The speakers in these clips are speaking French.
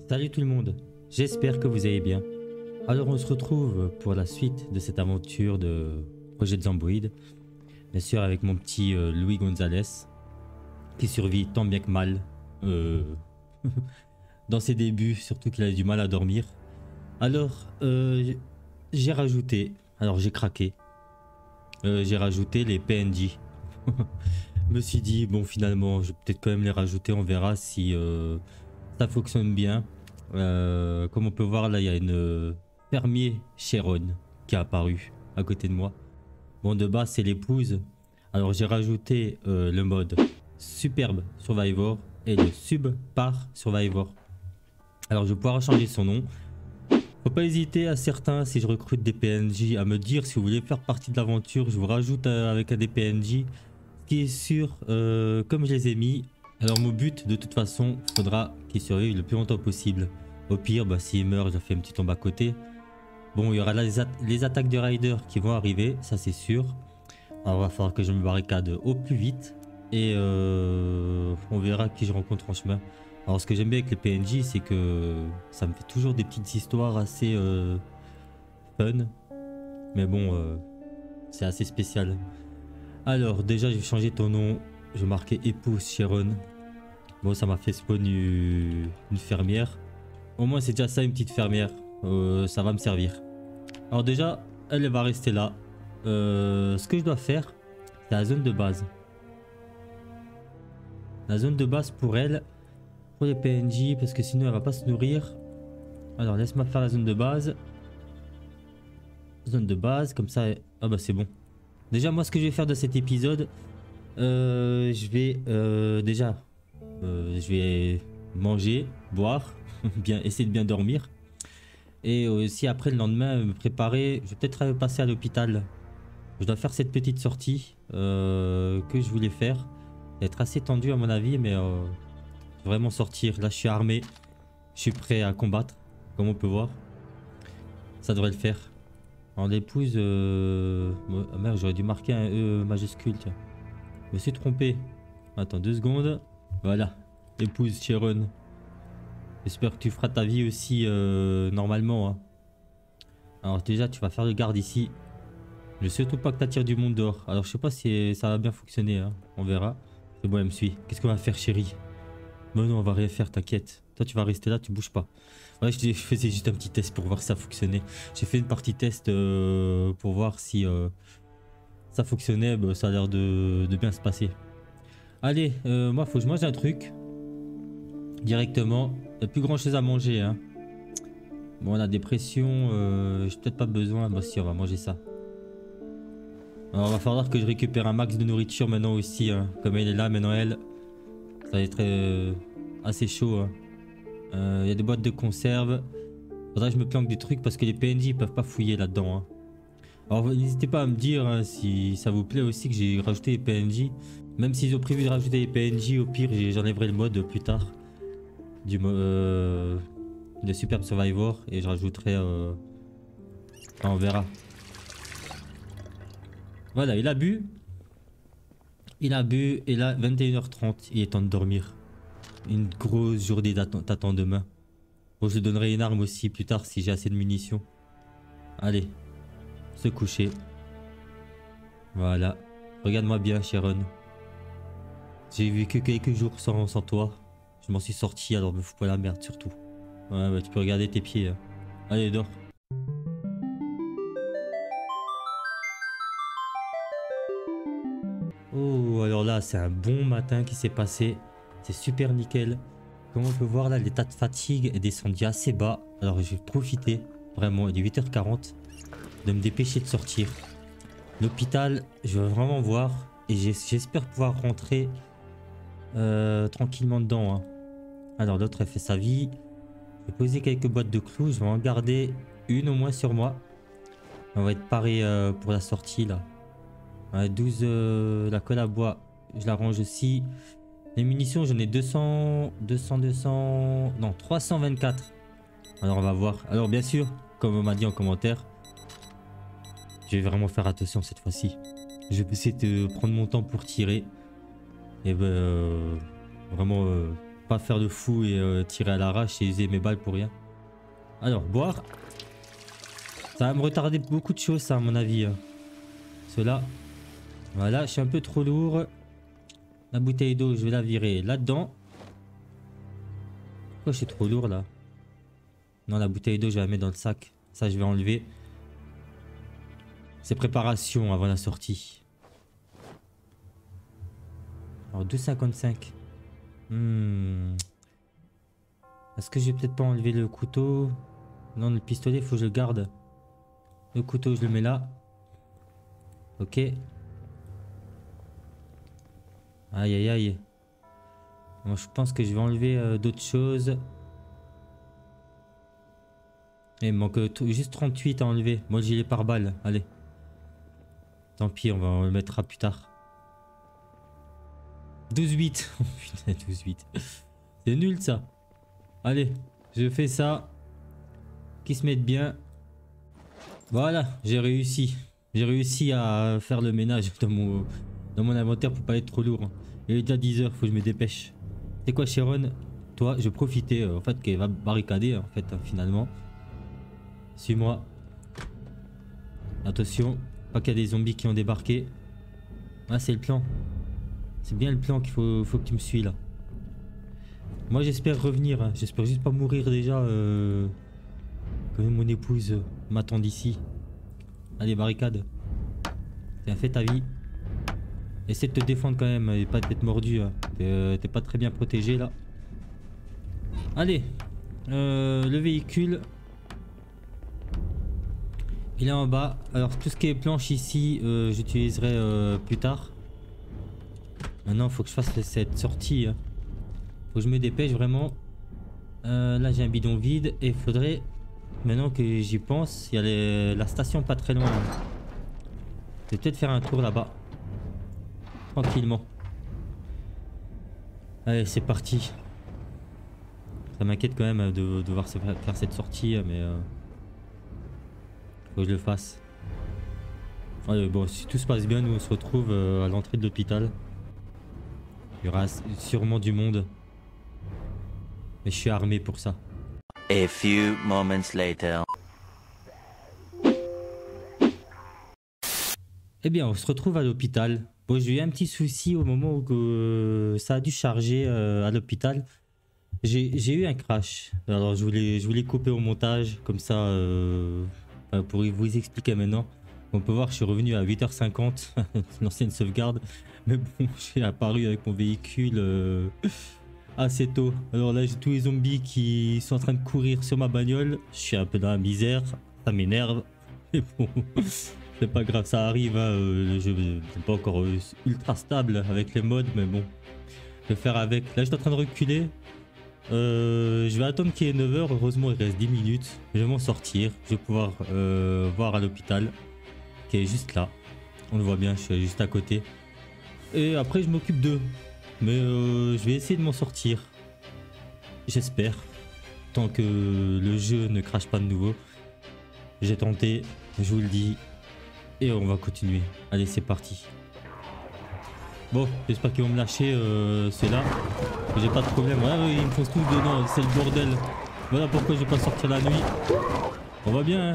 Salut tout le monde, j'espère que vous allez bien. Alors on se retrouve pour la suite de cette aventure de projet de Zomboid. Bien sûr avec mon petit Louis Gonzalez qui survit tant bien que mal dans ses débuts, surtout qu'il a du mal à dormir. Alors j'ai rajouté, j'ai craqué, j'ai rajouté les PNJ. Je me suis dit bon finalement je vais peut-être quand même les rajouter, on verra si ça fonctionne bien. Comme on peut voir là il y a une fermier Sharon qui a apparu à côté de moi. Bon de base c'est l'épouse. Alors j'ai rajouté le mode Superbe Survivor et le Subpar Survivor. Alors je vais pouvoir changer son nom. Faut pas hésiter à certains, si je recrute des PNJ, à me dire si vous voulez faire partie de l'aventure. Je vous rajoute avec un des PNJ. Ce qui est sûr, comme je les ai mis, alors mon but de toute façon, faudra qu'ils survivent le plus longtemps possible. Au pire, bah, s'ils meurent, je fais un petit tombe à côté. Bon, il y aura là les attaques de Riders qui vont arriver, ça c'est sûr. Alors il va falloir que je me barricade au plus vite. Et on verra qui je rencontre en chemin. Alors ce que j'aime bien avec les PNJ, c'est que ça me fait toujours des petites histoires assez fun. Mais bon, c'est assez spécial. Alors déjà, j'ai changé ton nom. Je marquais épouse Sharon. Bon, ça m'a fait spawn une fermière. Au moins, c'est déjà ça, une petite fermière. Ça va me servir. Alors déjà, elle va rester là. Ce que je dois faire, c'est la zone de base. La zone de base pour elle, pour les PNJ, parce que sinon elle va pas se nourrir. Alors laisse-moi faire la zone de base. Zone de base, comme ça. Ah bah c'est bon. Déjà moi ce que je vais faire de cet épisode, je vais je vais manger, boire, bien essayer de bien dormir. Et aussi après le lendemain me préparer, je vais peut-être passer à l'hôpital. Je dois faire cette petite sortie que je voulais faire. Être assez tendu à mon avis, mais vraiment sortir. Là je suis armé, je suis prêt à combattre, comme on peut voir. Ça devrait le faire. Alors l'épouse, oh, merde, j'aurais dû marquer un E majuscule, tiens. Je me suis trompé. Attends 2 secondes. Voilà, épouse Sharon. J'espère que tu feras ta vie aussi normalement. Hein. Alors déjà tu vas faire le garde ici. Je veux surtout pas que tu attires du monde dehors. Alors je sais pas si ça va bien fonctionner, hein. On verra. C'est bon, elle me suit. Qu'est-ce qu'on va faire, chérie? Mais non, on va rien faire, t'inquiète. Toi, tu vas rester là, tu bouges pas. Ouais, je faisais juste un petit test pour voir si ça fonctionnait. J'ai fait une partie test pour voir si ça fonctionnait. Bah, ça a l'air de bien se passer. Allez, moi, faut que je mange un truc. Directement. Il n'y a plus grand chose à manger. Hein. Bon, la dépression, j'ai peut-être pas besoin. Bah si, on va manger ça. Alors, il va falloir que je récupère un max de nourriture maintenant aussi. Hein. Comme elle est là, maintenant elle. Ça va être assez chaud. Il y a des boîtes de conserve. Faudrait que je me planque des trucs parce que les PNJ peuvent pas fouiller là-dedans. Hein. Alors n'hésitez pas à me dire hein, si ça vous plaît aussi que j'ai rajouté les PNJ. Même s'ils ont prévu de rajouter les PNJ, au pire j'enlèverai le mode plus tard. De Superbe Survivor. Et je rajouterai... on verra. Voilà, il a bu. Il a bu et là 21h30, il est temps de dormir. Une grosse journée t'attend demain. Bon, je donnerai une arme aussi plus tard si j'ai assez de munitions. Allez, se coucher. Voilà. Regarde-moi bien, Sharon. J'ai vécu quelques jours sans toi. Je m'en suis sorti, alors me fous pas la merde surtout. Ouais, bah, tu peux regarder tes pieds. Hein. Allez, dors. Oh, alors là, c'est un bon matin qui s'est passé. C'est super nickel. Comme on peut voir là, l'état de fatigue est descendu assez bas. Alors je vais profiter, vraiment, il est 8h40, de me dépêcher de sortir. L'hôpital, je veux vraiment voir. Et j'espère pouvoir rentrer tranquillement dedans. Hein. Alors l'autre, elle fait sa vie. Je vais poser quelques boîtes de clous. Je vais en garder une au moins sur moi. On va être paré pour la sortie là. 12, la colle à bois, je la range aussi. Les munitions, j'en ai 200, non 324. Alors on va voir. Alors bien sûr, comme on m'a dit en commentaire, je vais vraiment faire attention cette fois-ci. Je vais essayer de prendre mon temps pour tirer. Et ben vraiment pas faire le fou et tirer à l'arrache et user mes balles pour rien. Alors, boire. Ça va me retarder beaucoup de choses, ça, à mon avis. Cela. Voilà, je suis un peu trop lourd. La bouteille d'eau, je vais la virer là-dedans. Pourquoi je suis trop lourd, là? Non, la bouteille d'eau, je vais la mettre dans le sac. Ça, je vais enlever. C'est préparation avant la sortie. Alors, 2,55. Est-ce que je vais peut-être pas enlever le couteau? Non, le pistolet, il faut que je le garde. Le couteau, je le mets là. Ok. Aïe, aïe, aïe. Bon, je pense que je vais enlever d'autres choses. Et il me manque juste 38 à enlever. Moi, j'ai les pare-balles. Allez. Tant pis, on va le mettre à plus tard. 12-8. Oh putain, 12-8. C'est nul ça. Allez, je fais ça. Qui se mette bien. Voilà, j'ai réussi. J'ai réussi à faire le ménage dans mon inventaire pour pas être trop lourd. Il est déjà 10 h, faut que je me dépêche. C'est quoi, Sharon? Toi, je profitais en fait qu'elle va barricader en fait finalement. Suis-moi. Attention, pas qu'il y a des zombies qui ont débarqué. Ah, c'est le plan. C'est bien le plan qu'il faut que tu me suis là. Moi j'espère revenir, hein. J'espère juste pas mourir déjà. Que mon épouse m'attend d'ici. Allez, barricade. Tiens, fais ta vie. Essaie de te défendre quand même et pas d'être mordu. Hein. T'es pas très bien protégé là. Allez. Le véhicule. Il est en bas. Alors tout ce qui est planche ici, j'utiliserai plus tard. Maintenant, il faut que je fasse cette sortie. Hein. Faut que je me dépêche vraiment. Là, j'ai un bidon vide et il faudrait, maintenant que j'y pense, il y a la station pas très loin. Je vais peut-être faire un tour là-bas. Tranquillement. Allez, c'est parti. Ça m'inquiète quand même de devoir faire cette sortie, mais faut que je le fasse. Allez, bon, si tout se passe bien, nous on se retrouve à l'entrée de l'hôpital. Il y aura sûrement du monde. Mais je suis armé pour ça. A few moments later. Eh bien, on se retrouve à l'hôpital. Bon, j'ai eu un petit souci au moment où ça a dû charger à l'hôpital. J'ai eu un crash. Alors, je voulais couper au montage, comme ça, pour vous expliquer maintenant. On peut voir que je suis revenu à 8h50, l'ancienne sauvegarde. Mais bon, j'ai apparu avec mon véhicule assez tôt. Alors là, j'ai tous les zombies qui sont en train de courir sur ma bagnole. Je suis un peu dans la misère, ça m'énerve. Mais bon, c'est pas grave, ça arrive. Hein. Le jeu n'est pas encore ultra stable avec les mods, mais bon, je vais faire avec. Là, je suis en train de reculer. Je vais attendre qu'il y ait 9h. Heureusement, il reste 10 minutes. Je vais m'en sortir. Je vais pouvoir voir à l'hôpital qui est juste là. On le voit bien, je suis juste à côté. Et après, je m'occupe d'eux. Mais je vais essayer de m'en sortir. J'espère. Tant que le jeu ne crache pas de nouveau. J'ai tenté, je vous le dis. Et on va continuer. Allez, c'est parti. Bon, j'espère qu'ils vont me lâcher ceux-là. J'ai pas de problème. Ouais, oui, ils me foncent tous dedans. C'est le bordel. Voilà pourquoi je vais pas sortir la nuit. On va bien, hein.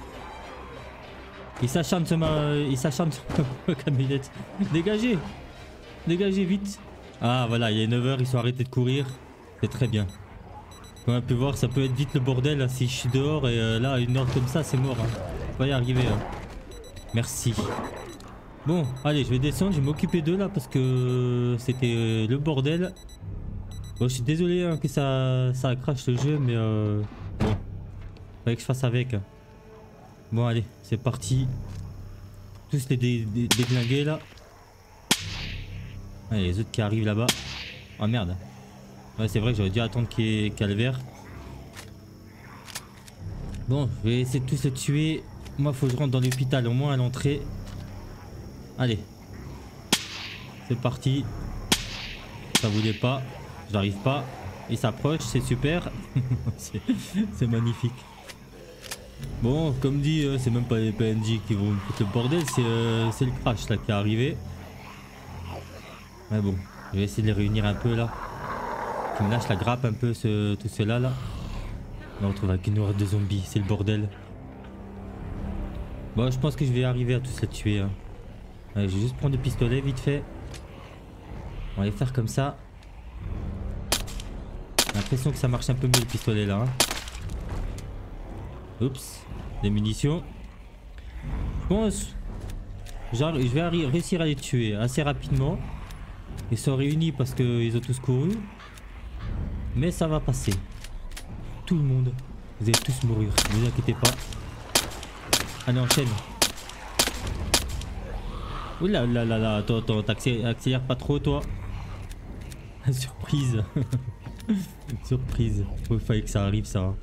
Il s'acharne sur ma camionnette. Dégagez. Dégagez vite. Ah voilà, il est 9h, ils sont arrêtés de courir. C'est très bien. Comme on a pu voir, ça peut être vite le bordel là, si je suis dehors et là, à une heure comme ça, c'est mort. Hein. On va y arriver. Hein. Merci. Bon, allez, je vais descendre, je vais m'occuper d'eux là parce que c'était le bordel. Bon, je suis désolé hein, que ça crache le jeu, mais bon, fallait que je fasse avec. Hein. Bon, allez, c'est parti. Tous les déglingués là. Allez, les autres qui arrivent là-bas. Oh merde. Ouais, c'est vrai que j'aurais dû attendre qu'il y ait Calvaire. Bon, je vais essayer de tous les tuer. Moi, faut que je rentre dans l'hôpital, au moins à l'entrée. Allez. C'est parti. Ça voulait pas. J'arrive pas. Il s'approche, c'est super. C'est magnifique. Bon, comme dit, c'est même pas les PNJ qui vont me foutre le bordel, c'est le crash là qui est arrivé. Mais bon, je vais essayer de les réunir un peu là. qu'il me lâche la grappe un peu tout cela là. On retrouve avec une horde de zombies, c'est le bordel. Bon, je pense que je vais arriver à tous les tuer. Hein. Allez, je vais juste prendre le pistolet vite fait. On va les faire comme ça. J'ai l'impression que ça marche un peu mieux le pistolet là. Hein. Oups, des munitions. Je pense, je vais réussir à les tuer assez rapidement. Ils sont réunis parce qu'ils ont tous couru. Mais ça va passer. Tout le monde, vous allez tous mourir, ne vous inquiétez pas. Allez, enchaîne. Oula là là là, attends, t'accélères pas trop toi. Surprise. Surprise. Il fallait que ça arrive ça. Hein.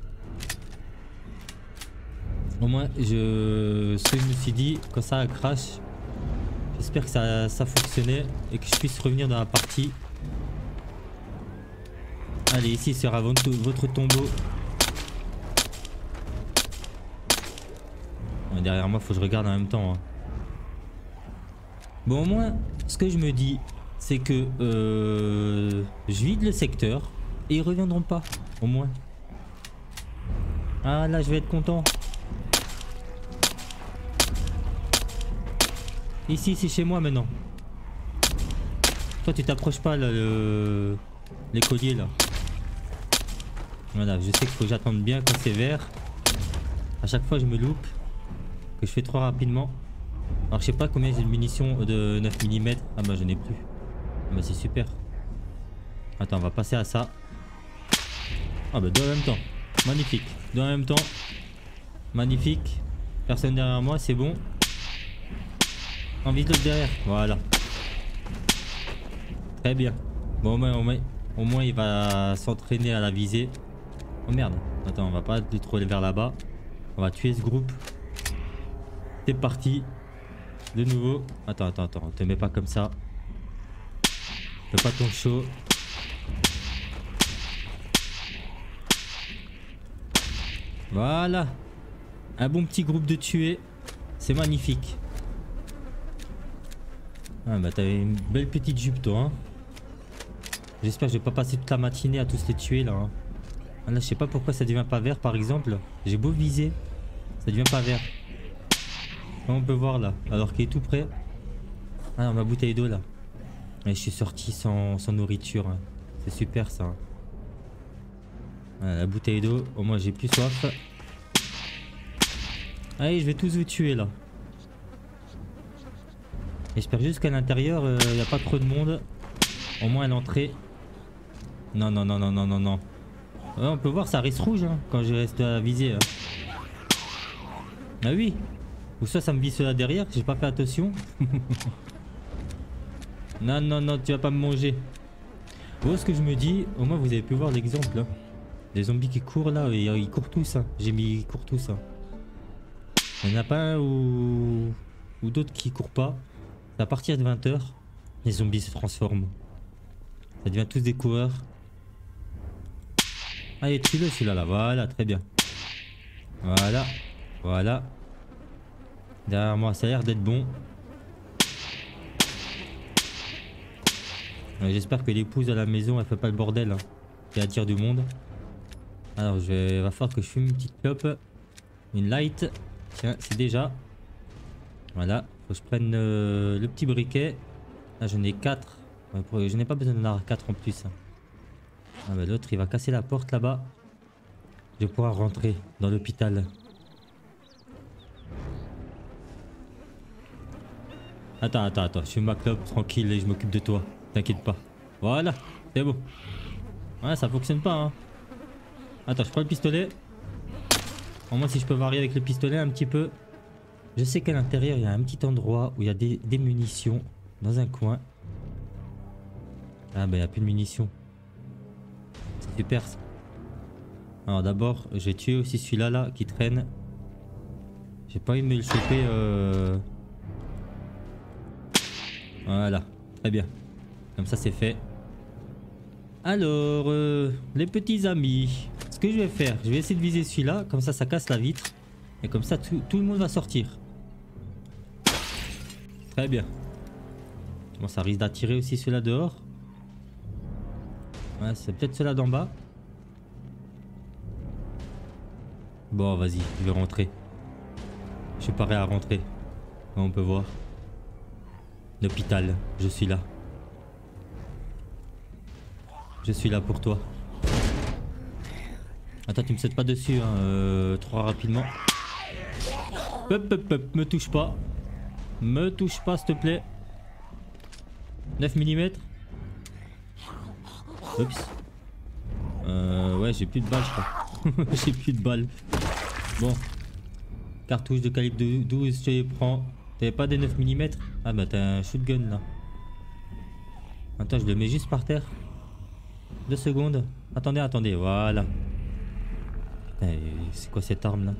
Au moins, ce que je me suis dit, quand ça crash, j'espère que ça fonctionnait et que je puisse revenir dans la partie. Allez, ici sera votre tombeau. Derrière moi, faut que je regarde en même temps. Hein. Bon, au moins, ce que je me dis, c'est que je vide le secteur et ils reviendront pas, au moins. Ah là, je vais être content. Ici, c'est chez moi maintenant. Toi, tu t'approches pas là, l'écolier là. Voilà, je sais qu'il faut que j'attende bien quand c'est vert. À chaque fois, je me loupe. Que je fais trop rapidement. Alors, je sais pas combien j'ai de munitions de 9 mm. Ah bah, je n'ai plus. Ah bah, c'est super. Attends, on va passer à ça. Ah bah, deux en même temps. Magnifique. Deux en même temps. Magnifique. Personne derrière moi, c'est bon. On vise l'autre derrière. Voilà. Très bien. Bon, au moins il va s'entraîner à la visée. Oh merde. Attends, on va pas trop aller vers là-bas. On va tuer ce groupe. C'est parti. De nouveau. Attends, on te met pas comme ça. Fais pas ton show. Voilà. Un bon petit groupe de tués. C'est magnifique. Ah bah t'avais une belle petite jupe toi. Hein. J'espère que je vais pas passer toute la matinée à tous les tuer là. Hein. Ah, là je sais pas pourquoi ça devient pas vert par exemple. J'ai beau viser. Ça devient pas vert. On peut voir là, alors qu'il est tout près. Ah non, ma bouteille d'eau là. Et je suis sorti sans nourriture. Hein. C'est super ça. Voilà, la bouteille d'eau, au moins j'ai plus soif. Allez, je vais tous vous tuer là. J'espère juste qu'à l'intérieur, il n'y a pas trop de monde. Au moins à l'entrée. Non. Ouais, on peut voir, ça reste rouge hein, quand je reste à viser. Hein. Ah oui. Ou soit ça me vise là derrière, j'ai pas fait attention. Non, tu vas pas me manger. Bon, ce que je me dis, au moins vous avez pu voir l'exemple. Hein. Les zombies qui courent là, et ils courent tous. Hein. J'ai mis ils courent tous. Hein. Il n'y en a pas un ou d'autres qui courent pas. À partir de 20 h, les zombies se transforment. Ça devient tous des coureurs. Allez, tue-le celui-là là. Voilà, très bien. Voilà. Derrière moi, ça a l'air d'être bon. J'espère que l'épouse à la maison, elle fait pas le bordel. Hein, qui attire du monde. Alors, va falloir que je fume une petite clope. Une light. Tiens, c'est déjà. Voilà. Faut que je prenne le petit briquet. Là, j'en ai 4. Je n'ai pas besoin d'en avoir 4 en plus. Hein. Ah bah, l'autre, il va casser la porte là-bas. Je vais pouvoir rentrer dans l'hôpital. Attends, je fume ma clope tranquille et je m'occupe de toi. T'inquiète pas. Voilà, c'est bon. Ouais, ça fonctionne pas. Hein. Attends, je prends le pistolet. Au moins, si je peux varier avec le pistolet un petit peu. Je sais qu'à l'intérieur, il y a un petit endroit où il y a des munitions dans un coin. Ah bah, il n'y a plus de munitions. C'est super ça. Alors d'abord, je vais tuer aussi celui-là là, qui traîne. J'ai pas envie de me le choper. Voilà, très bien. Comme ça c'est fait. Alors, les petits amis, ce que je vais faire, je vais essayer de viser celui-là, comme ça casse la vitre. Et comme ça tout le monde va sortir. Très bien. Bon, ça risque d'attirer aussi celui-là dehors. Ouais, c'est peut-être ceux-là d'en bas. Bon, vas-y, je vais rentrer. Je suis prêt à rentrer. Là, on peut voir. L'hôpital, je suis là. Je suis là pour toi. Attends, tu me sautes pas dessus, hein, trop rapidement. Hop, hop, hop, me touche pas. Me touche pas, s'il te plaît. 9 mm. Oups. Ouais, j'ai plus de balles, je crois. J'ai plus de balles. Bon. Cartouche de calibre 12, je les prends. T'avais pas des 9 mm? Ah bah t'as un shotgun là. Attends, je le mets juste par terre. 2 secondes. Attendez, attendez, voilà. C'est quoi cette arme là?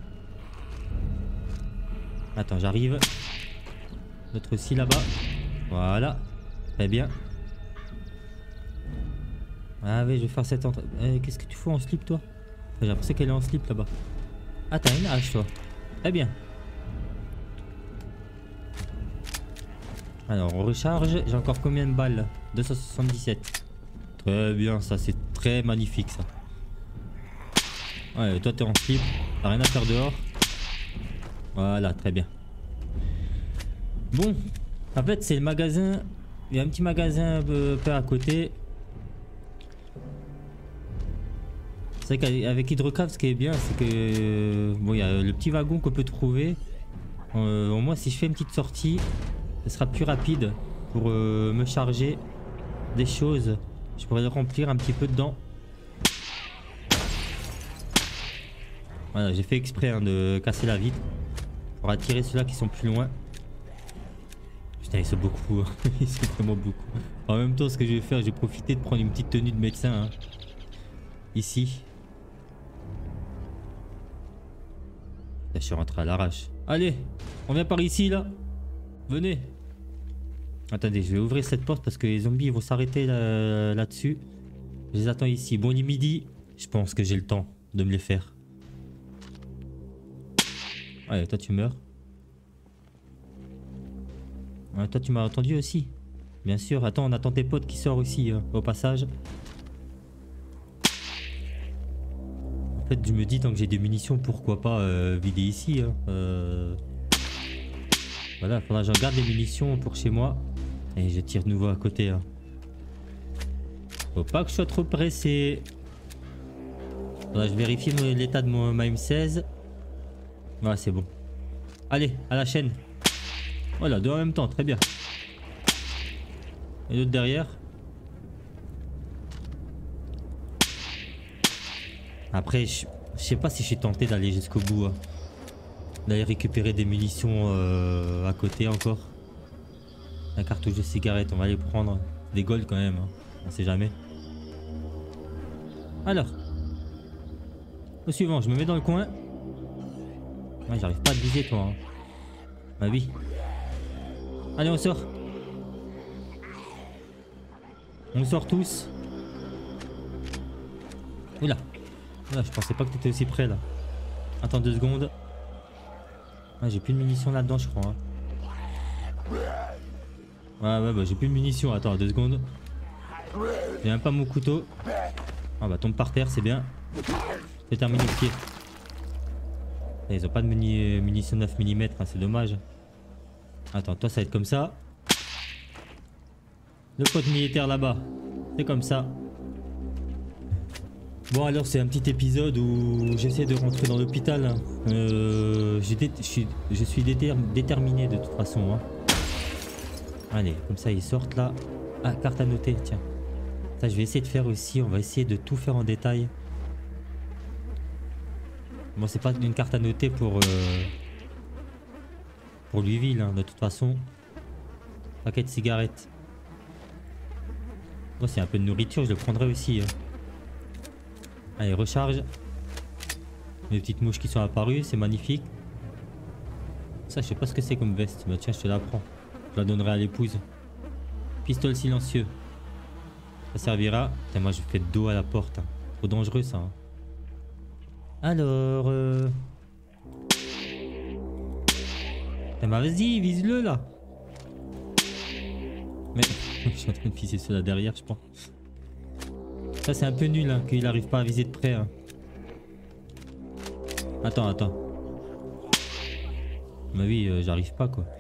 Attends, j'arrive. L'autre aussi là-bas. Voilà. Très bien. Ah oui, je vais faire cette entrée. Qu'est-ce que tu fais en slip toi? J'ai l'impression qu'elle est en slip là-bas. Ah, t'as une hache toi. Très bien. Alors, on recharge. J'ai encore combien de balles? 277. Très bien, ça c'est très magnifique ça. Ouais, toi t'es en slip. T'as rien à faire dehors. Voilà, très bien. Bon, en fait c'est le magasin. Il y a un petit magasin un peu à côté. C'est vrai qu'avec Hydrocraft, ce qui est bien, c'est que bon, il y a le petit wagon qu'on peut trouver. Au moins, si je fais une petite sortie, ce sera plus rapide pour me charger des choses. Je pourrais le remplir un petit peu dedans. Voilà, j'ai fait exprès hein, de casser la vitre pour attirer ceux-là qui sont plus loin. Putain, ils sont beaucoup. Ils sont vraiment beaucoup. En même temps, ce que je vais faire, je vais profiter de prendre une petite tenue de médecin. Hein, ici. Là, je suis rentré à l'arrache. Allez, on vient par ici là. Venez. Attendez, je vais ouvrir cette porte parce que les zombies ils vont s'arrêter là-dessus. Je les attends ici. Bon, il est midi. Je pense que j'ai le temps de me les faire. Ouais, toi tu meurs. Ouais, toi tu m'as entendu aussi. Bien sûr. Attends, on attend tes potes qui sortent aussi au passage. En fait, je me dis tant que j'ai des munitions, pourquoi pas vider ici. Hein. Voilà, faudra que j'en garde des munitions pour chez moi. Et je tire de nouveau à côté. Hein. Faut pas que je sois trop pressé. Faudra que je vérifie l'état de ma M16. Voilà, c'est bon. Allez, à la chaîne. Voilà, deux en même temps, très bien. Et l'autre derrière. Après, je sais pas si je suis tenté d'aller jusqu'au bout. Hein. D'aller récupérer des munitions à côté encore. Un cartouche de cigarette, on va les prendre. Des golds quand même, hein. On sait jamais. Alors. Au suivant, je me mets dans le coin. Ouais, j'arrive pas à te viser toi. Hein. Ma vie. Allez, on sort. On sort tous. Oula. Là, je pensais pas que t'étais aussi près là. Attends 2 secondes. Ouais, j'ai plus de munitions là-dedans, je crois. Hein. Ouais, bah j'ai plus de munitions. Attends, 2 secondes. J'ai même pas mon couteau. Ah bah tombe par terre, c'est bien. C'est terminé le pied. Ils ont pas de munitions 9 mm, hein, c'est dommage. Attends, toi ça va être comme ça. Le pote militaire là-bas, c'est comme ça. Bon alors c'est un petit épisode où j'essaie de rentrer dans l'hôpital. Hein. Je suis déterminé de toute façon. Hein. Allez, comme ça ils sortent là. Ah, carte à noter, tiens. Ça je vais essayer de faire aussi, on va essayer de tout faire en détail. Bon, c'est pas une carte à noter pour Louisville, hein, de toute façon. Paquet de cigarettes. Bon, c'est un peu de nourriture, je le prendrai aussi. Hein. Allez, recharge. Les petites mouches qui sont apparues, c'est magnifique. Ça, je sais pas ce que c'est comme veste. Bah tiens, je te la prends. Je la donnerai à l'épouse. Pistolet silencieux. Ça servira. Putain, moi, je fais de dos à la porte. Hein. Trop dangereux, ça. Hein. Alors... bah vas-y, vise-le, là. Mais... je suis en train de pisser ceux-là derrière, je pense. Ça c'est un peu nul hein, qu'il arrive pas à viser de près. Hein. Attends. Bah oui, j'arrive pas quoi.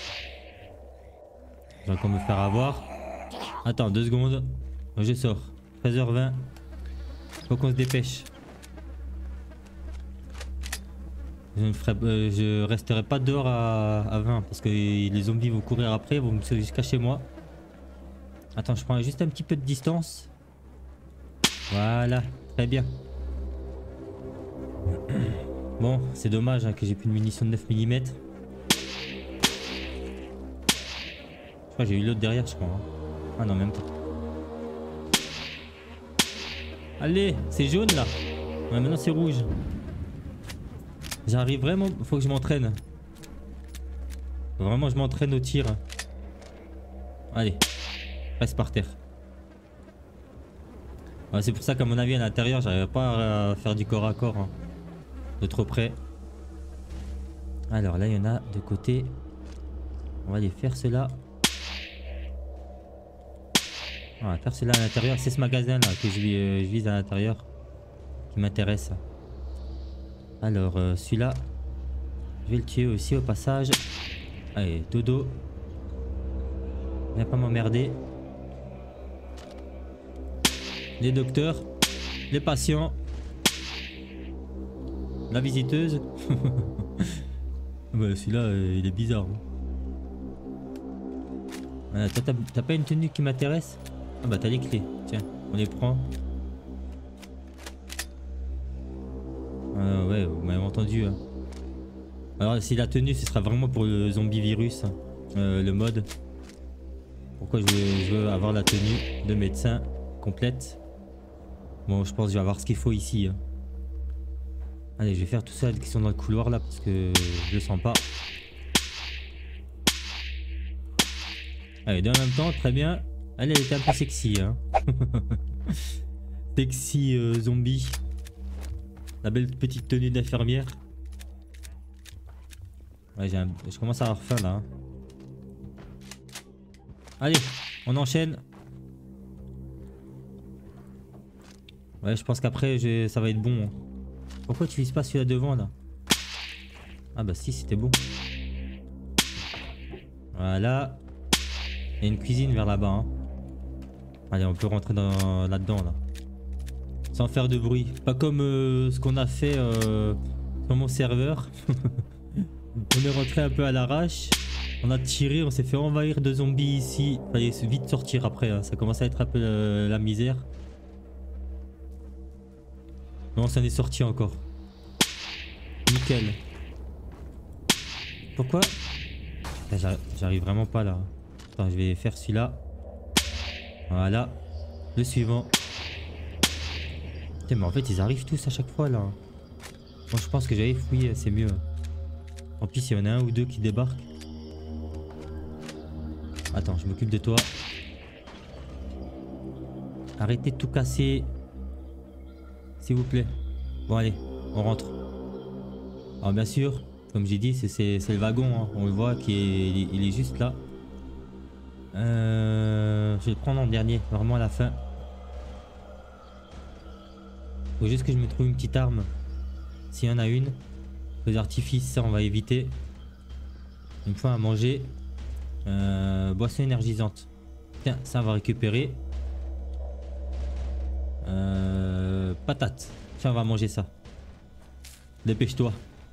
Je vais encore me faire avoir. Attends, 2 secondes. Je sors. 13h20. Faut qu'on se dépêche. Je resterai pas dehors à 20 parce que les zombies vont courir après, vont me sauver jusqu'à chez moi. Attends, je prends juste un petit peu de distance. Voilà, très bien. Bon, c'est dommage hein, que j'ai plus de munitions de 9 mm. Je crois que j'ai eu l'autre derrière, je crois. Hein. Ah non, même pas. Allez, c'est jaune là. Ouais, maintenant c'est rouge. J'arrive vraiment, faut que je m'entraîne. Vraiment, je m'entraîne au tir. Allez, reste par terre. Ouais, c'est pour ça qu'à mon avis à l'intérieur, j'arrive pas à faire du corps à corps. Hein. De trop près. Alors là, il y en a de côté. On va aller faire cela. On va faire cela à l'intérieur. C'est ce magasin là que je vise à l'intérieur qui m'intéresse. Alors celui-là, je vais le tuer aussi au passage. Allez, dodo. Viens pas m'emmerder. Les docteurs, les patients, la visiteuse. Bah, celui-là, il est bizarre. Hein. Voilà, toi, t'as pas une tenue qui m'intéresse? Ah bah t'as les clés. Tiens, on les prend. Ouais, vous m'avez entendu. Hein. Alors si la tenue, ce sera vraiment pour le zombie virus, hein. Le mode. Pourquoi je veux avoir la tenue de médecin complète. Bon, je pense que je vais avoir ce qu'il faut ici. Hein. Allez, je vais faire tout ça qui sont dans le couloir là parce que je le sens pas. Allez, deux en même temps, très bien. Allez, elle était un peu sexy. Hein. Sexy zombie. La belle petite tenue d'infirmière. Ouais, je commence à avoir faim là. Hein. Allez, on enchaîne. Ouais, je pense qu'après, ça va être bon. Hein. Pourquoi tu vises pas celui-là devant là? Ah bah si, c'était bon. Voilà. Il y a une cuisine vers là-bas. Hein. Allez, on peut rentrer là-dedans là. Sans faire de bruit. Pas comme ce qu'on a fait sur mon serveur. On est rentré un peu à l'arrache. On a tiré, on s'est fait envahir de zombies ici. Fallait vite sortir après. Hein. Ça commence à être un peu la misère. Non, on s'en est sorti encore. Nickel. Pourquoi? J'arrive vraiment pas là. Attends, je vais faire celui-là. Voilà. Le suivant. Putain, mais en fait, ils arrivent tous à chaque fois là. Moi, je pense que j'allais fouiller, c'est mieux. En plus, il y en a un ou deux qui débarquent. Attends, je m'occupe de toi. Arrêtez de tout casser. S'il vous plaît. Bon, allez, on rentre. Alors, bien sûr, comme j'ai dit, c'est le wagon. Hein. On le voit il est juste là. Je vais le prendre en dernier, vraiment à la fin. Faut juste que je me trouve une petite arme. S'il y en a une. Feux d'artifice, ça on va éviter. Une fois à manger. Boisson énergisante. Tiens, ça on va récupérer. Patate. Tiens, on va manger ça. Dépêche-toi.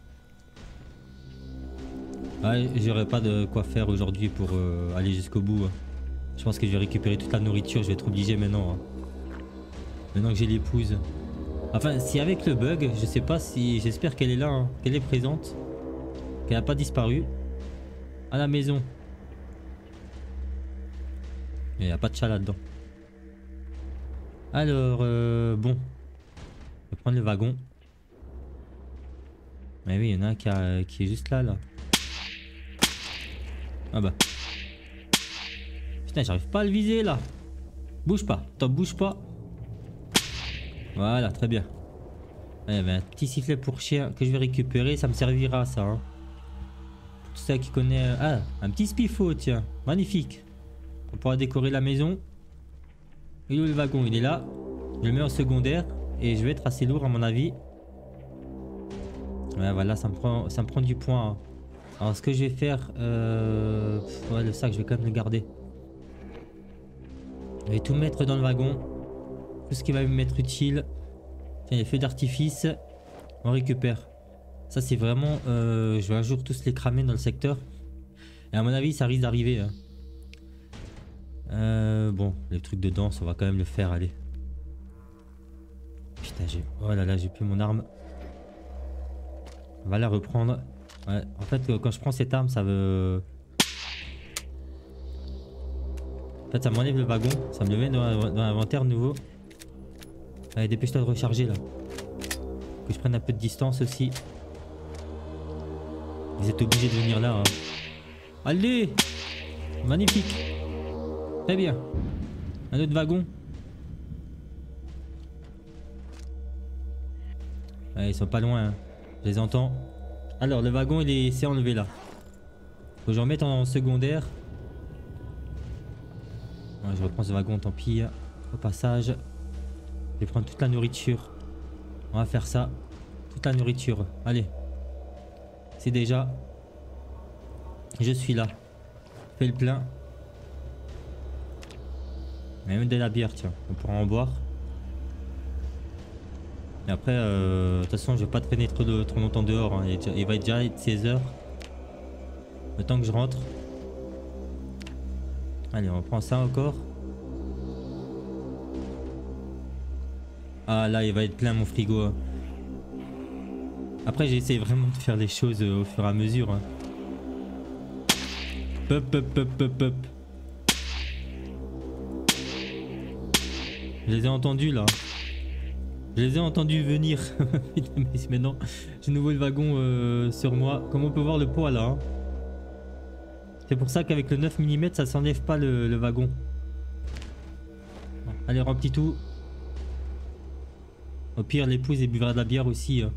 Ouais, j'aurai pas de quoi faire aujourd'hui pour aller jusqu'au bout. Hein. Je pense que je vais récupérer toute la nourriture. Je vais être obligé maintenant. Hein. Maintenant que j'ai l'épouse. Enfin, si avec le bug, je sais pas si... J'espère qu'elle est là, hein, qu'elle est présente. Qu'elle n'a pas disparu. À la maison. Il n'y a pas de chat là-dedans. Alors, bon. Je vais prendre le wagon. Mais oui, il y en a un qui est juste là, là. Ah bah. Putain, j'arrive pas à le viser, là. Bouge pas. Attends, bouge pas. Voilà, très bien. Il y avait un petit sifflet pour chien que je vais récupérer. Ça me servira, ça. Hein. Pour tout ça qui connaît... Ah, un petit spiffo, tiens. Magnifique. On pourra décorer la maison. Il est où le wagon? Il est là. Je le mets en secondaire et je vais être assez lourd à mon avis. Ouais, voilà, ça me prend du point. Hein. Alors, ce que je vais faire... ouais, le sac, je vais quand même le garder. Je vais tout mettre dans le wagon. Tout ce qui va m'être utile. Tiens, les feux d'artifice. On récupère. Ça, c'est vraiment... je vais un jour tous les cramer dans le secteur. Et à mon avis, ça risque d'arriver. Hein. Bon, les trucs de danse, on va quand même le faire, allez. Putain, oh là là, j'ai plus mon arme. On va la reprendre. Ouais, en fait, quand je prends cette arme, ça veut... En fait, ça m'enlève le wagon. Ça me le met dans l'inventaire nouveau. Allez, dépêche-toi de recharger, là. Que je prenne un peu de distance aussi. Vous êtes obligés de venir là. Hein. Allez! Magnifique! Très bien. Un autre wagon. Ouais, ils sont pas loin. Hein. Je les entends. Alors, le wagon, c'est enlevé là. Faut que j'en mette en secondaire. Ouais, je reprends ce wagon, tant pis. Au passage, je vais prendre toute la nourriture. On va faire ça. Toute la nourriture. Allez. C'est déjà. Je suis là. Fais le plein. Même de la bière, tiens. On pourra en boire. Et après, de toute façon, je vais pas traîner trop longtemps dehors. Hein. Il va déjà être 16 h. Le temps que je rentre. Allez, on prend ça encore. Ah là, il va être plein mon frigo. Hein. Après, j'essaie vraiment de faire les choses au fur et à mesure. Hein. Pop, pop, pop, pop, pop. Je les ai entendus là. Je les ai entendus venir. Mais maintenant, j'ai nouveau le wagon sur moi. Comme on peut voir le poids là. Hein. C'est pour ça qu'avec le 9 mm, ça s'enlève pas le wagon. Allez, remplis tout. Au pire, l'épouse elle buvra de la bière aussi. Hein.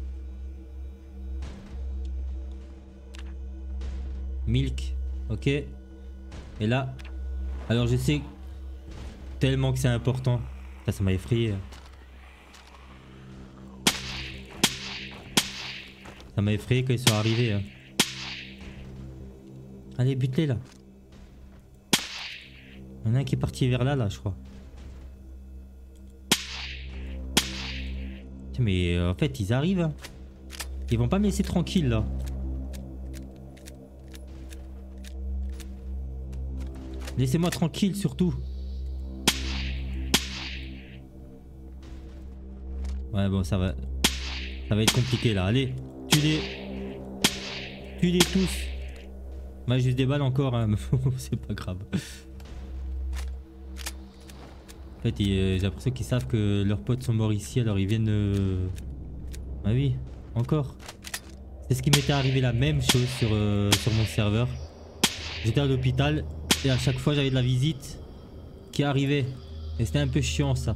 Milk. Ok. Et là. Alors je sais tellement que c'est important. Ça m'a effrayé. Ça m'a effrayé quand ils sont arrivés. Hein. Allez, bute-les là. Il y en a un qui est parti vers là, je crois. Mais en fait, ils arrivent. Hein. Ils vont pas me laisser tranquille là. Laissez-moi tranquille surtout. Ouais, bon, ça va être compliqué là. Allez, tue-les. Tue-les tous. Moi, juste des balles encore. Hein. C'est pas grave. En fait, j'ai l'impression qu'ils savent que leurs potes sont morts ici. Alors ils viennent... Ah oui, encore. C'est ce qui m'était arrivé la même chose sur mon serveur. J'étais à l'hôpital. Et à chaque fois, j'avais de la visite qui arrivait. Et c'était un peu chiant ça.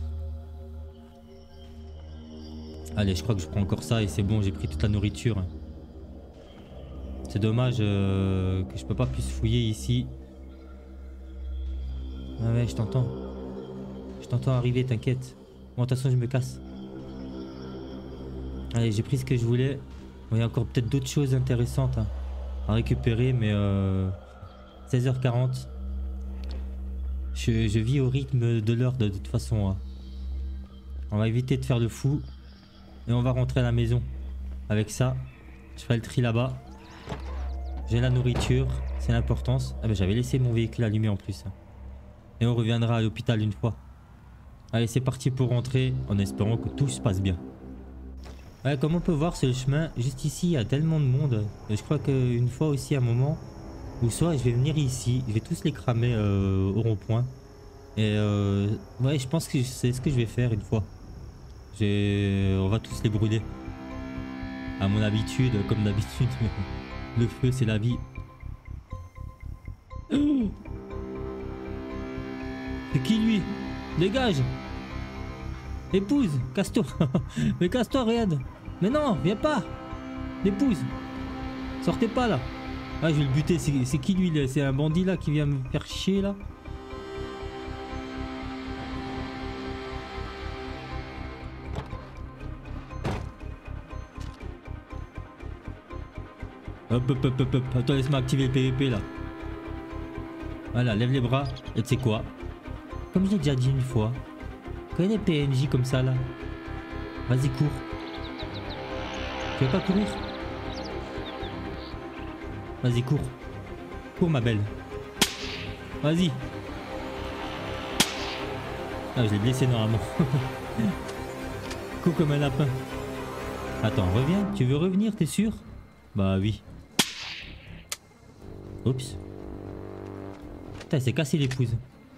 Allez, je crois que je prends encore ça et c'est bon, j'ai pris toute la nourriture. C'est dommage que je peux pas plus fouiller ici. Ah ouais, je t'entends. Je t'entends arriver, t'inquiète. Bon, de toute façon, je me casse. Allez, j'ai pris ce que je voulais. Bon, il y a encore peut-être d'autres choses intéressantes hein, à récupérer, mais 16h40. Je vis au rythme de l'heure de toute façon. Hein. On va éviter de faire le fou. Et on va rentrer à la maison. Avec ça, je ferai le tri là-bas. J'ai la nourriture, c'est l'importance. Ah ben j'avais laissé mon véhicule allumé en plus. Et on reviendra à l'hôpital une fois. Allez, c'est parti pour rentrer en espérant que tout se passe bien. Ouais, comme on peut voir, c'est le chemin. Juste ici, il y a tellement de monde. Et je crois qu'une fois aussi, à un moment, ou soit je vais venir ici, je vais tous les cramer au rond-point. Et ouais, je pense que c'est ce que je vais faire une fois. On va tous les brûler. À mon habitude, comme d'habitude. Le feu, c'est la vie. C'est qui lui? Dégage! Épouse, casse-toi! Mais casse-toi, regarde! Mais non, viens pas! L'épouse! Sortez pas là! Ah, je vais le buter, c'est qui lui? C'est un bandit là qui vient me faire chier là? Hop, hop, hop, hop, hop. Attends, laisse-moi activer le PVP là. Voilà, lève les bras. Et tu sais quoi? Comme je l'ai déjà dit une fois, quand il y a des PNJ comme ça là, vas-y, cours. Tu veux pas courir? Vas-y, cours. Cours, ma belle. Vas-y. Ah, je l'ai blessé normalement. Cours comme un lapin. Attends, reviens. Tu veux revenir, t'es sûr? Bah oui. Oups. Putain, il s'est cassé l'épouse.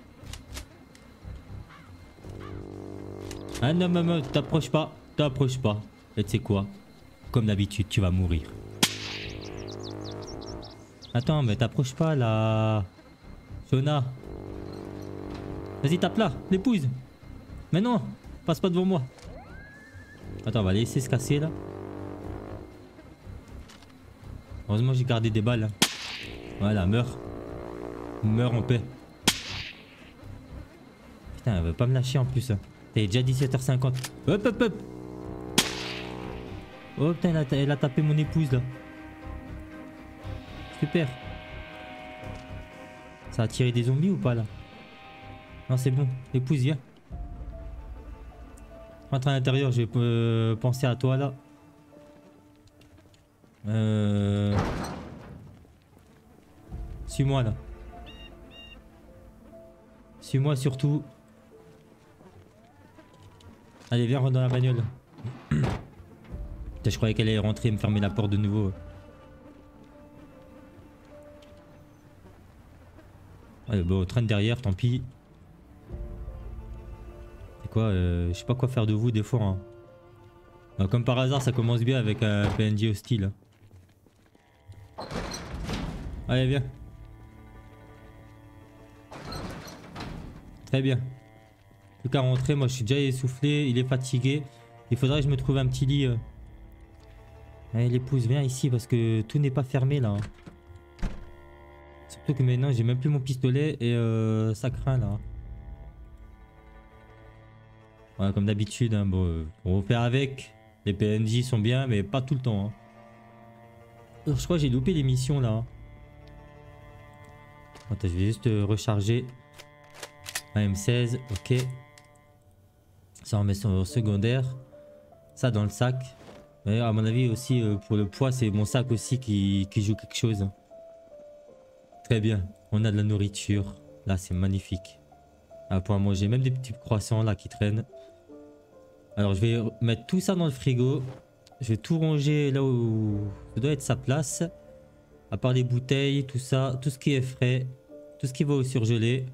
Ah non, maman, t'approches pas. T'approches pas. Et tu sais quoi? Comme d'habitude, tu vas mourir. Attends, mais t'approches pas là. Shona. Vas-y, tape là, l'épouse. Mais non, passe pas devant moi. Attends, on va laisser se casser là. Heureusement, j'ai gardé des balles. Hein. Voilà, meurs. Meurs en paix. Putain, elle veut pas me lâcher en plus. Hein. T'es déjà 17h50. Hop, hop, hop. Oh putain, elle a tapé mon épouse là. Super. Ça a tiré des zombies ou pas là? Non, c'est bon. Épouse, viens. Rentre à l'intérieur, je vais penser à toi là. Suis-moi là. Suis-moi surtout. Allez, viens, rentre dans la bagnole. Je croyais qu'elle allait rentrer et me fermer la porte de nouveau. Allez, bon, traîne derrière, tant pis. C'est quoi, je sais pas quoi faire de vous des fois. Hein. Alors, comme par hasard, ça commence bien avec un PNJ hostile. Allez, viens. Très bien. Plus qu'à rentrer, moi je suis déjà essoufflé, il est fatigué. Il faudrait que je me trouve un petit lit. Allez, l'épouse, viens ici parce que tout n'est pas fermé là. Surtout que maintenant j'ai même plus mon pistolet et ça craint là. Ouais, comme d'habitude, hein, bon, on va faire avec. Les PNJ sont bien, mais pas tout le temps. Hein. Alors, je crois que j'ai loupé les missions là. Hein. Attends, je vais juste recharger. AM16, ok. Ça on met sur secondaire. Ça dans le sac. Mais à mon avis aussi pour le poids c'est mon sac aussi qui joue quelque chose. Très bien. On a de la nourriture. Là c'est magnifique. Ah, pour manger. Même des petits croissants là qui traînent. Alors je vais mettre tout ça dans le frigo. Je vais tout ranger là où ça doit être sa place. À part les bouteilles, tout ça. Tout ce qui est frais. Tout ce qui va au surgelé.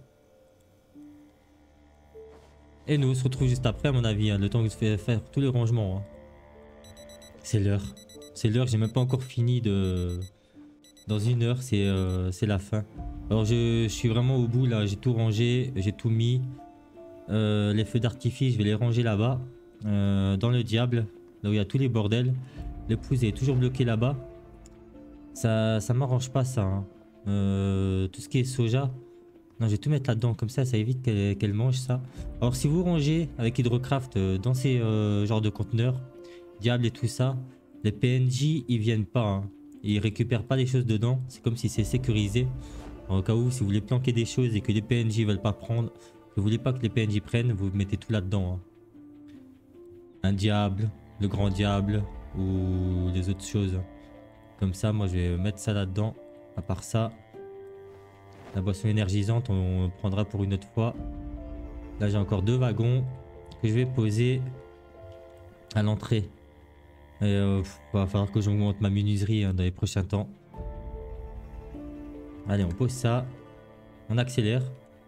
Et nous on se retrouve juste après à mon avis, hein, le temps que je vais faire tous les rangements. Hein. C'est l'heure. C'est l'heure, j'ai même pas encore fini de... Dans une heure, c'est la fin. Alors je suis vraiment au bout là, j'ai tout rangé, j'ai tout mis. Les feux d'artifice, je vais les ranger là-bas. Dans le diable, là où il y a tous les bordels. L'épouse est toujours bloquée là-bas. Ça m'arrange pas ça. Hein. Tout ce qui est soja. Non, je vais tout mettre là-dedans, comme ça évite qu'elle mange ça. Alors si vous rangez avec Hydrocraft dans ces genres de conteneurs, diable et tout ça, les PNJ ils viennent pas. Hein. Ils récupèrent pas les choses dedans, c'est comme si c'est sécurisé. Alors, au cas où, si vous voulez planquer des choses et que les PNJ veulent pas prendre, que vous voulez pas que les PNJ prennent, vous mettez tout là-dedans. Hein. Un diable, le grand diable ou les autres choses. Comme ça, moi je vais mettre ça là-dedans. À part ça... La boisson énergisante, on prendra pour une autre fois. Là, j'ai encore 2 wagons que je vais poser à l'entrée. Et va falloir que j'augmente ma menuiserie hein, dans les prochains temps. Allez, on pose ça. On accélère.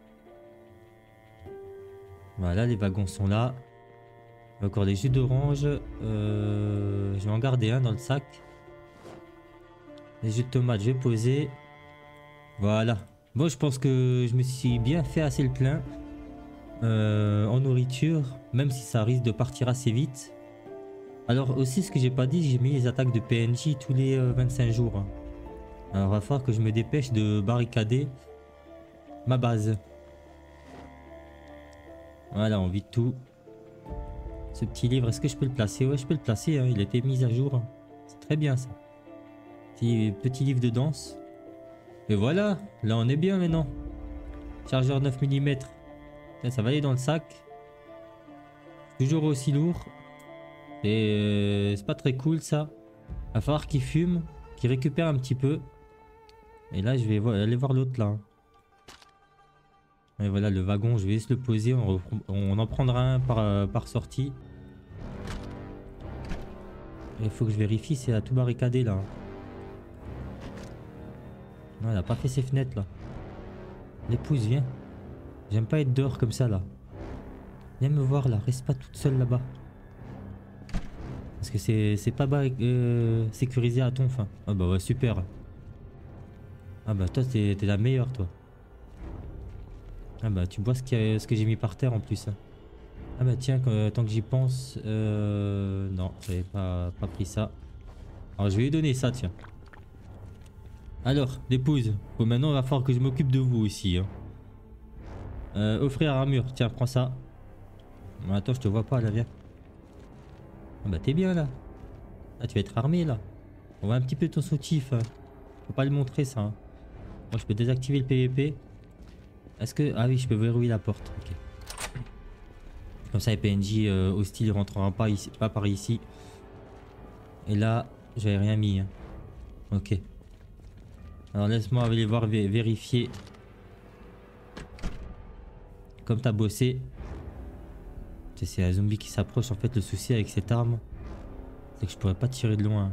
Voilà, les wagons sont là. Encore les jus d'orange. Je vais en garder un dans le sac. Les jus de tomate, je vais poser. Voilà. Bon, je pense que je me suis bien fait assez le plein en nourriture, même si ça risque de partir assez vite. Alors aussi, ce que j'ai pas dit, j'ai mis les attaques de PNJ tous les 25 jours. Hein. Alors, il va falloir que je me dépêche de barricader ma base. Voilà, on vide tout. Ce petit livre, est-ce que je peux le placer? Ouais, je peux le placer, hein. Il a été mis à jour. C'est très bien ça. Petit livre de danse. Et voilà, là on est bien maintenant. Chargeur 9 mm. Ça va aller dans le sac. Toujours aussi lourd. Et c'est pas très cool ça. Va falloir qu'il fume, qu'il récupère un petit peu. Et là je vais aller voir l'autre là. Et voilà le wagon, je vais juste le poser. On en prendra un par sortie. Il faut que je vérifie, c'est à tout barricadé là. Non, elle a pas fait ses fenêtres là. L'épouse, viens. J'aime pas être dehors comme ça là. Viens me voir là, reste pas toute seule là-bas. Parce que c'est pas sécurisé à ton fin. Ah bah ouais, super. Ah bah toi t'es la meilleure toi. Ah bah tu vois ce que j'ai mis par terre en plus. Ah bah tiens, tant que j'y pense... non, j'avais pas pris ça. Alors je vais lui donner ça, tiens. Alors, l'épouse. Bon, maintenant il va falloir que je m'occupe de vous aussi. Hein. Offrir armure, tiens, prends ça. Bon, attends, je te vois pas là, viens. Ah bah t'es bien là. Ah tu vas être armé là. On voit un petit peu ton soutif. Hein. Faut pas le montrer ça. Hein. Moi je peux désactiver le PVP. Est-ce que... Ah oui, je peux verrouiller la porte. Ok. Comme ça les PNJ hostiles ne rentreront pas, ici, pas par ici. Et là, j'avais rien mis. Hein. Ok. Alors laisse-moi aller voir, vérifier. Comme t'as bossé. C'est un zombie qui s'approche. En fait, le souci avec cette arme, c'est que je pourrais pas tirer de loin.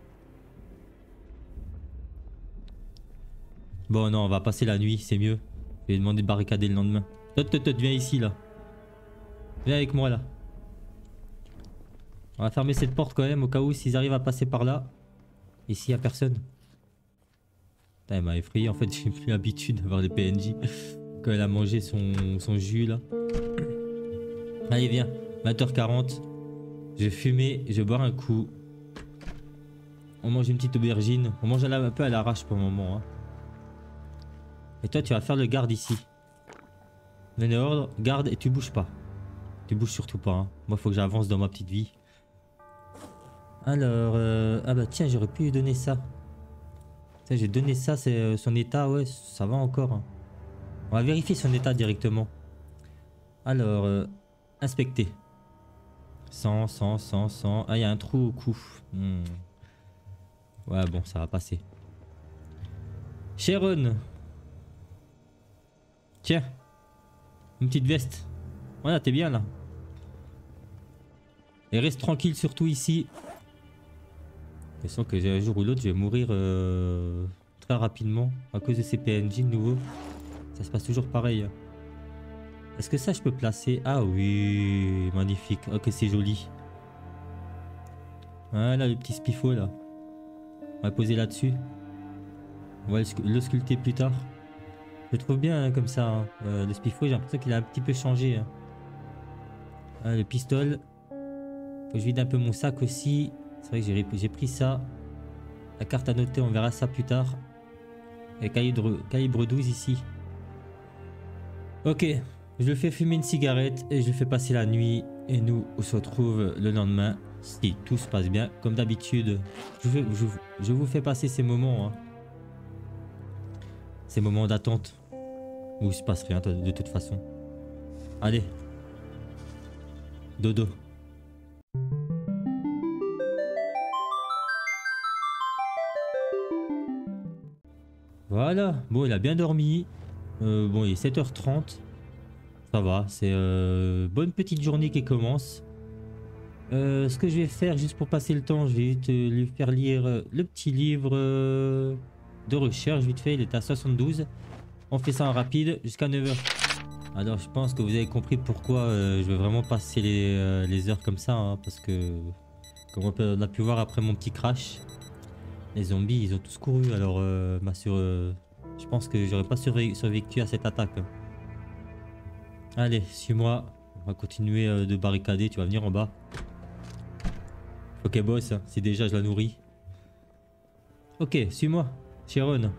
Bon, non, on va passer la nuit, c'est mieux. Je vais demander de barricader le lendemain. Viens ici, là. Viens avec moi, là. On va fermer cette porte quand même, au cas où s'ils arrivent à passer par là. Ici, il n'y a personne. Putain, elle m'a effrayé. En fait, j'ai plus l'habitude d'avoir des PNJ. Quand elle a mangé son jus, là. Allez, viens. 20h40. Je vais fumer, je vais boire un coup. On mange une petite aubergine. On mange un peu à l'arrache pour le moment. Hein. Et toi, tu vas faire le garde ici. Venez ordre, garde et tu bouges pas. Tu bouges surtout pas. Hein. Moi, faut que j'avance dans ma petite vie. Alors, ah bah tiens, j'aurais pu lui donner ça. J'ai donné ça, c'est son état, ouais, ça va encore. Hein. On va vérifier son état directement. Alors, inspecter. 100. Ah, il y a un trou au cou. Ouais, bon, ça va passer. Sharon. Tiens. Une petite veste. Voilà, t'es bien là. Et reste tranquille surtout ici. Je sens que un jour ou l'autre, je vais mourir très rapidement à cause de ces PNJ nouveaux. Ça se passe toujours pareil. Est-ce que ça, je peux placer? Ah oui, magnifique. Ok, c'est joli. Voilà le petit spiffo là. On va poser là-dessus. On va le sculpter plus tard. Je le trouve bien hein, comme ça. Hein. Le spiffo, j'ai l'impression qu'il a un petit peu changé. Hein. Le pistolet. Faut que je vide un peu mon sac aussi. C'est vrai que j'ai pris ça. La carte à noter, on verra ça plus tard. Et calibre 12 ici. Ok. Je le fais fumer une cigarette et je le fais passer la nuit. Et nous, on se retrouve le lendemain. Si tout se passe bien, comme d'habitude. Je vous fais passer ces moments. Hein. Ces moments d'attente. Où il se passe rien de toute façon. Allez. Dodo. Voilà. Bon, il a bien dormi. Bon, il est 7h30. Ça va, c'est bonne petite journée qui commence. Ce que je vais faire juste pour passer le temps, je vais lui faire lire le petit livre de recherche vite fait. Il est à 72. On fait ça en rapide jusqu'à 9h. Alors je pense que vous avez compris pourquoi je vais vraiment passer les heures comme ça. Hein, parce que comme on a pu voir après mon petit crash, les zombies ils ont tous couru. Alors je pense que j'aurais pas survécu à cette attaque. Allez, suis-moi. On va continuer de barricader. Tu vas venir en bas. Ok, boss. Si déjà je la nourris. Ok, suis-moi. Sharon.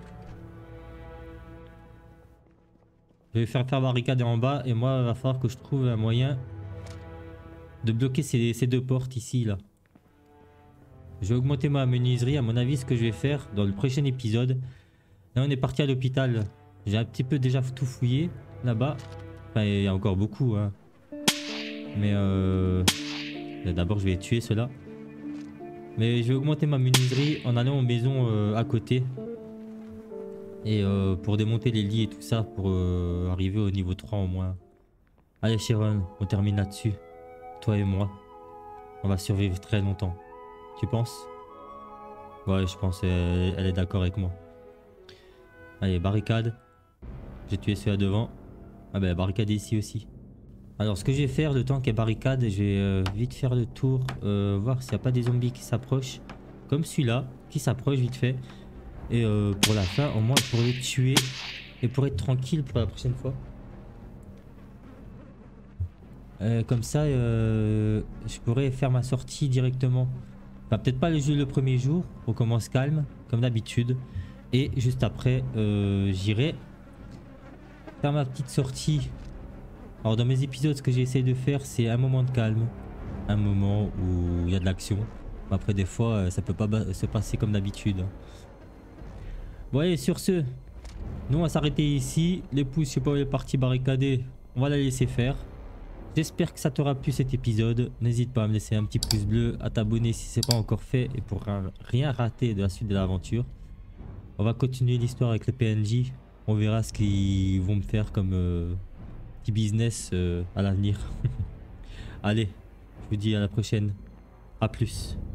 Je vais faire barricader en bas. Et moi, il va falloir que je trouve un moyen de bloquer ces deux portes ici, là. Je vais augmenter ma menuiserie. À mon avis, ce que je vais faire dans le prochain épisode. Là, on est parti à l'hôpital. J'ai un petit peu déjà tout fouillé là-bas. Enfin, il y a encore beaucoup. Hein. Mais d'abord, je vais tuer ceux-là. Mais je vais augmenter ma menuiserie en allant aux maisons à côté. Et pour démonter les lits et tout ça. Pour arriver au niveau 3 au moins. Allez, Sharon, on termine là-dessus. Toi et moi. On va survivre très longtemps. Tu penses? Ouais, je pense elle est d'accord avec moi. Allez, barricade. J'ai tué celui-là devant. Ah ben, barricade ici aussi. Alors, ce que je vais faire, le temps qu'il y ait barricade, je vais vite faire le tour. Voir s'il n'y a pas des zombies qui s'approchent. Comme celui-là, qui s'approche vite fait. Et pour la fin, au moins, pour les tuer. Et pour être tranquille pour la prochaine fois. Comme ça, je pourrais faire ma sortie directement. Enfin, peut-être pas le premier jour. On commence calme, comme d'habitude. Et juste après, j'irai faire ma petite sortie. Alors dans mes épisodes, ce que j'essaie de faire, c'est un moment de calme. Un moment où il y a de l'action. Après, des fois, ça peut pas se passer comme d'habitude. Bon, allez, sur ce, nous on va s'arrêter ici. Les pouces, je sais pas où est parti barricader. On va la laisser faire. J'espère que ça t'aura plu cet épisode. N'hésite pas à me laisser un petit pouce bleu, à t'abonner si c'est pas encore fait et pour rien rater de la suite de l'aventure. On va continuer l'histoire avec les PNJ. On verra ce qu'ils vont me faire comme petit business à l'avenir. Allez, je vous dis à la prochaine. À plus.